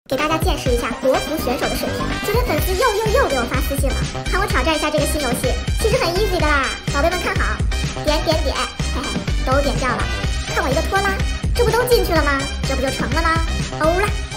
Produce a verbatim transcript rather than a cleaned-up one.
给大家见识一下国服选手的水平。昨天粉丝又又又给我发私信了，喊我挑战一下这个新游戏，其实很 easy 的啦，宝贝们看好，点点点，嘿嘿，都点掉了，看我一个拖拉，这不都进去了吗？这不就成了吗？欧啦！